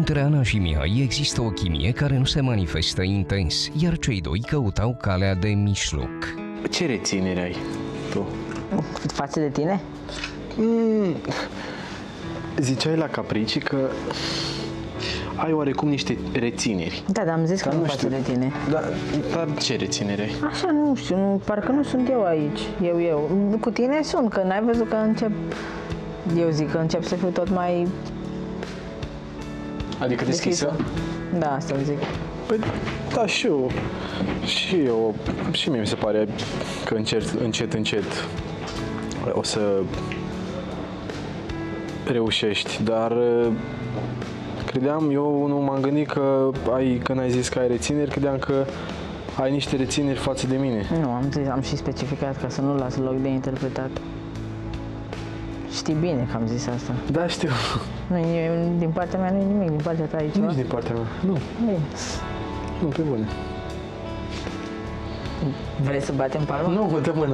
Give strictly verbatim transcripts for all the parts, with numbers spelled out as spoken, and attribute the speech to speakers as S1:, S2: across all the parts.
S1: Între Ana și Mihai există o chimie care nu se manifestă intens, iar cei doi căutau calea de mijloc.
S2: Ce reținere ai tu?
S3: Față de tine?
S2: Mm, ziceai la Caprici că ai oarecum niște rețineri.
S3: Da, dar am zis că nu față de tine.
S2: Dar, dar ce reținere ai?
S3: Așa, nu știu, nu, parcă nu sunt eu aici, eu, eu. Cu tine sunt, că n-ai văzut că încep, eu zic că încep să fiu tot mai
S2: Adică deschisă?
S3: deschisă. Da, asta zic.
S2: Păi, da, și eu, și eu, și mie mi se pare că încet, încet, încet o să reușești, dar credeam, eu nu m-am gândit că ai, când ai zis că ai rețineri, credeam că ai niște rețineri față de mine.
S3: Nu, am zis, am și specificat ca să nu las loc de interpretat. Știi bine că am zis asta.
S2: Da, știu.
S3: Nu, eu, din partea mea nu e nimic, din partea ta e ceva?
S2: Nici din partea mea, nu.
S3: Ei.
S2: Nu, pe bune.
S3: Vrei să batem palma?
S2: Nu, vă dă mâna.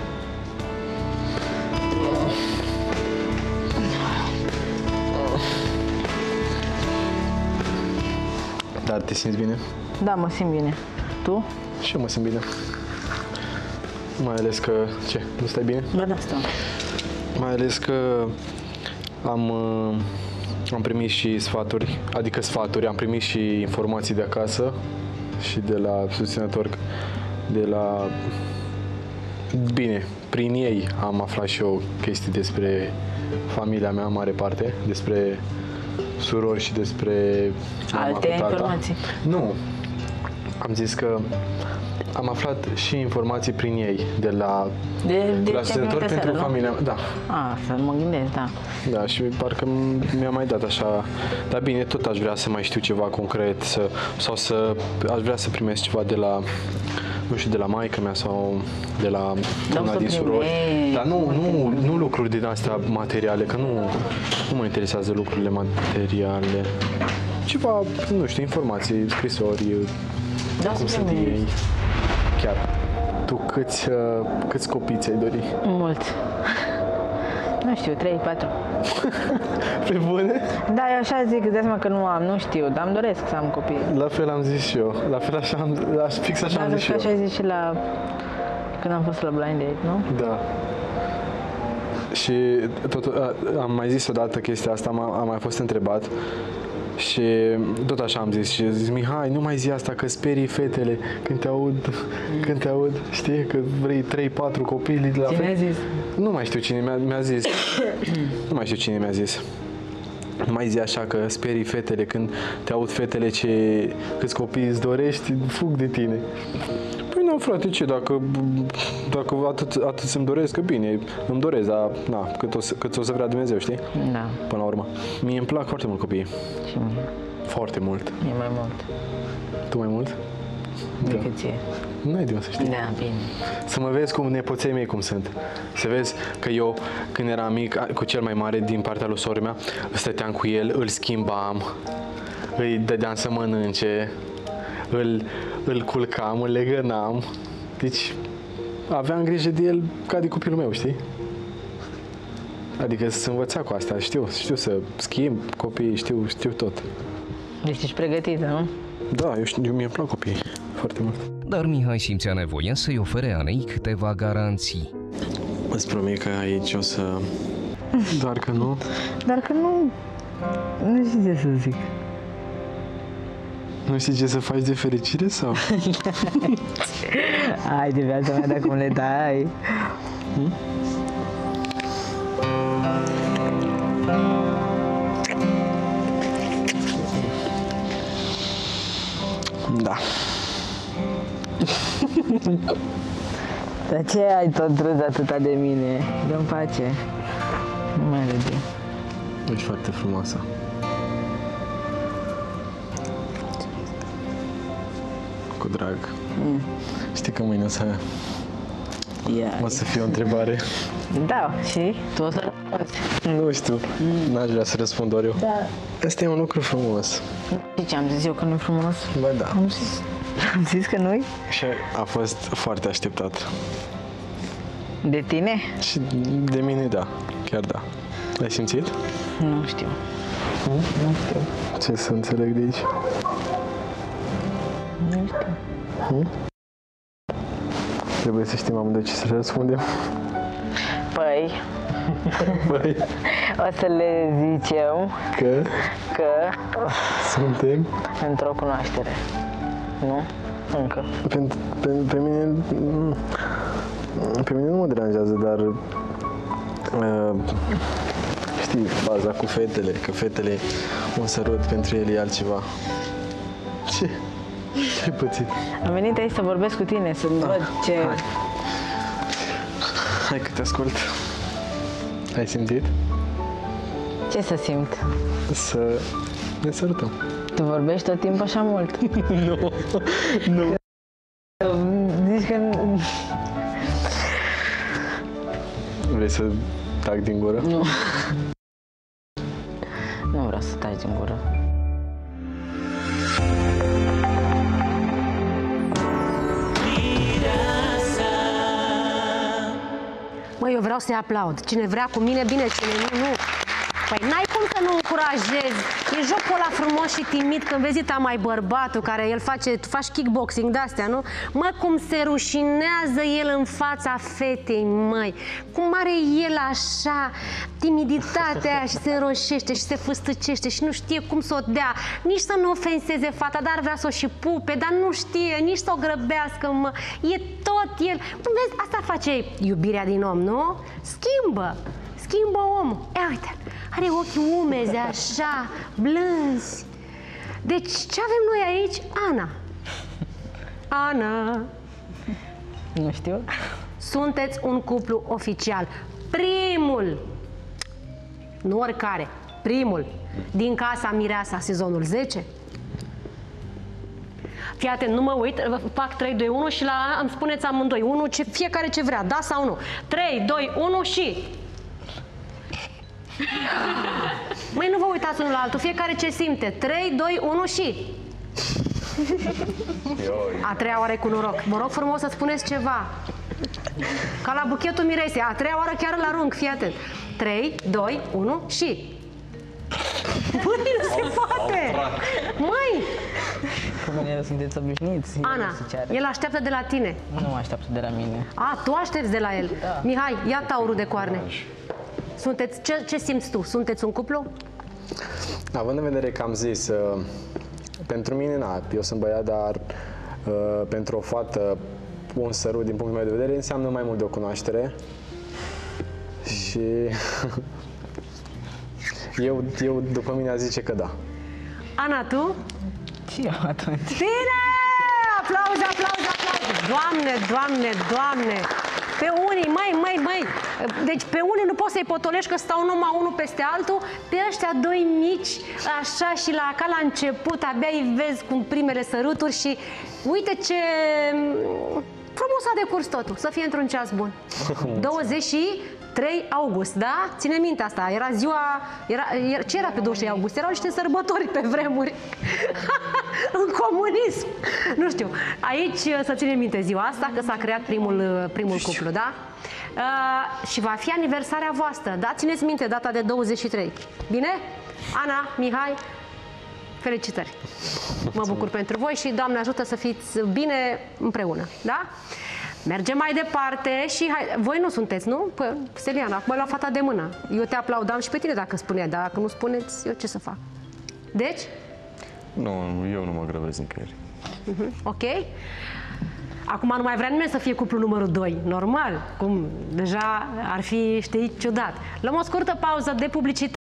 S2: Dar te simți bine?
S3: Da, mă simt bine. Tu?
S2: Și eu mă simt bine. Mai ales că... Ce? Nu stai bine?
S3: Da, da, stau.
S2: Mai ales că am, uh, am primit și sfaturi, adică sfaturi, am primit și informații de acasă și de la susținători, de la... Bine, prin ei am aflat și eu chestii despre familia mea, în mare parte, despre surori și despre mama
S3: Alte
S2: cu tata.
S3: informații?
S2: Nu, am zis că am aflat și informații prin ei, de la,
S3: De, de,
S2: de la
S3: ce
S2: susținători pentru
S3: seară,
S2: familia mea. Da.
S3: A, să mă gândesc, da.
S2: Da, și parcă mi-a mai dat așa, dar bine, tot aș vrea să mai știu ceva concret să, sau să, aș vrea să primesc ceva de la, nu știu, de la maică mea sau de la una din surori. Dar nu, nu, nu lucruri din astea materiale, că nu, nu mă interesează lucrurile materiale. Ceva, nu știu, informații, scrisori,
S3: Da,
S2: cum sunt
S3: spune-mi.
S2: ei. Chiar. Tu câți, uh, câți copii ți-ai dori?
S3: Mulți. Nu știu, trei, patru.
S2: Pe bune?
S3: Da, eu așa zic, îți dai seama că nu am, nu știu, dar îmi doresc să am copii.
S2: La fel am zis și eu. La fel așa am, la- fix așa
S3: Da,
S2: am
S3: cred
S2: zis
S3: că
S2: și
S3: așa
S2: eu.
S3: ai zis și la... când am fost la Blind Date, nu?
S2: Da. Și tot, a, am mai zis odată chestia asta, am, am mai fost întrebat și tot așa am zis și zis, Mihai, nu mai zi asta că sperii fetele când te aud, când te aud, știi, că vrei trei patru copii la
S3: Cine a zis?
S2: Nu mai știu cine mi-a, mi-a zis. Nu mai știu cine mi-a zis. Nu mai zi așa că sperii fetele când te aud fetele ce câți copii îți dorești, fug de tine. Păi nu, frate, ce, dacă, dacă atât, atât să-mi doresc, că bine, îmi doresc, dar na, cât o, să, cât o să vrea Dumnezeu, știi?
S3: Da,
S2: Până la urmă. Mie îmi plac foarte mult copiii.
S3: și mie.
S2: Foarte mult.
S3: E mai mult
S2: Tu mai mult?
S3: decât ție.
S2: Nu ai de unde să știi.
S3: Da, bine.
S2: Să mă vezi cum nepoței mei cum sunt. Să vezi că eu, când eram mic, cu cel mai mare din partea lui sora mea, stăteam cu el, îl schimbam, îi dădeam să mănânce, îl, îl culcam, îl legănam. Deci aveam grijă de el ca de copilul meu, știi? Adică să învăța cu asta, știu, știu să schimb copiii, știu, știu tot.
S3: Deci ești pregătită, nu?
S2: Da, eu știu, mie îmi plac copiii foarte mult.
S1: Dar Mihai simțea nevoia să-i ofere Anei câteva garanții.
S2: Îți promit că aici o să... Doar că nu...
S3: Dar că nu... Nu știu ce să zic.
S2: Nu știi ce să faci de fericire sau?
S3: Ai de viața mea, dacă le dai.
S2: Hmm? Da.
S3: Dar ce ai tot râs atâta de mine? Dă-mi pace. Nu mai râde.
S2: Ești foarte frumoasă. Cu drag.
S3: Mm.
S2: Știi că mâine o să,
S3: Ia.
S2: o să fie o întrebare?
S3: Da, și tu o să răspunzi.
S2: Nu știu. Mm. N-aș vrea să răspund doar eu.
S3: Da.
S2: Asta e un lucru frumos.
S3: Și ce am zis eu că nu e frumos?
S2: Bă, da.
S3: Am zis, am zis că nu-i?
S2: Și a fost foarte așteptat.
S3: De tine?
S2: Și de mine, da. chiar da. Ai simțit?
S3: Nu știu. Hmm? Nu știu.
S2: Ce să înțeleg de aici?
S3: Nu știu.
S2: Hmm? Trebuie să știm amândoi ce să le răspundem.
S3: Păi,
S2: Păi,
S3: o să le zicem
S2: că
S3: că
S2: suntem...
S3: într-o cunoaștere. Nu? Încă.
S2: Pe, pe, pe mine... Pe mine nu mă deranjează, dar... Uh, știi, baza cu fetele, că fetele, un sărut pentru ele e altceva. Ce? Ce-ai pățit?
S3: Am venit aici să vorbesc cu tine, să
S2: Da.
S3: văd ce...
S2: Hai. Hai că te ascult. Ai simțit?
S3: Ce să simt?
S2: Să ne sărutăm.
S3: Tu vorbești tot timpul așa mult.
S2: Nu, nu.
S3: Zici că...
S2: Vrei să tac din gură?
S3: Nu. Nu vreau să taci din gură.
S4: Măi, eu vreau să-i aplaud. Cine vrea cu mine, bine, cine nu, nu. Păi n-ai cum să nu încurajezi. E jocul ăla frumos și timid când vezi ta mai bărbatul care el face, tu faci kickboxing de-astea, nu? Mă, cum se rușinează el în fața fetei, măi. Cum are el așa timiditatea aia și se înroșește și se fâstăcește și nu știe cum să o dea. Nici să nu ofenseze fata, dar vrea să o și pupe, dar nu știe, nici să o grăbească, mă. E tot el. Vezi, asta face iubirea din om, nu? Schimbă. Schimbă omul. Ia uite, are ochii umezi, așa, blânzi. Deci, ce avem noi aici? Ana. Ana.
S3: Nu știu.
S4: Sunteți un cuplu oficial. Primul, nu oricare, primul, din Casa Mireasa, sezonul zece. Fii atent, nu mă uit, fac trei, doi, unu și la îmi spuneți amândoi, unu, ce, fiecare ce vrea, da sau nu? trei, doi, unu și... Măi, nu vă uitați unul la altul, fiecare ce simte. trei, doi, unu și... A treia oară e cu noroc. Vă rog frumos să spuneți ceva. Ca la buchetul miresei. A treia oară chiar îl arunc, fii atent. trei, doi, unu și... Măi, nu se poate! Măi!
S3: Cu mine sunteți obișnuiți.
S4: Ana, el așteaptă de la tine.
S3: Nu mă așteaptă de la mine.
S4: A, tu aștepți de la el.
S3: Da.
S4: Mihai, ia taurul de coarne. Sunteți, ce, ce simți tu? Sunteți un cuplu?
S2: Având în vedere că am zis, uh, pentru mine, na, eu sunt băiat, dar uh, pentru o fată, un sărut, din punctul meu de vedere, înseamnă mai mult de o cunoaștere. Și eu, eu, după mine, aș zice că da.
S4: Ana, tu?
S3: Și eu atunci.
S4: Bine! Aplauze, aplauze, aplauze! Doamne, Doamne, Doamne! Pe unii, măi, măi, măi! Deci pe unii nu poți să-i potolești că stau numai unul peste altul. Pe ăștia doi mici, așa și la, ca la început, abia îi vezi cu primele săruturi și uite ce frumos a decurs totul. Să fie într-un ceas bun. douăzeci și trei august, da? Ține minte asta, era ziua... Era, era, ce era pe douăzeci și trei august? Erau niște sărbători pe vremuri. În comunism. Nu știu. Aici să ținem minte ziua asta, că s-a creat primul, primul cuplu, da? Uh, și va fi aniversarea voastră, da? Țineți minte data de douăzeci și trei. Bine? Ana, Mihai, felicitări. Mă bucur pentru voi și Doamne ajută să fiți bine împreună, da? Mergem mai departe și hai, voi nu sunteți, nu? Păi, Steliana, acum ai luat fata de mână. Eu te aplaudam și pe tine dacă spuneai, dar dacă nu spuneți, eu ce să fac? Deci?
S5: Nu, eu nu mă grăbesc nicăieri.
S4: Uh-huh. Ok. Acum nu mai vrea nimeni să fie cuplu numărul doi. Normal. Cum? Deja ar fi, știi, ciudat. Luăm o scurtă pauză de publicitate.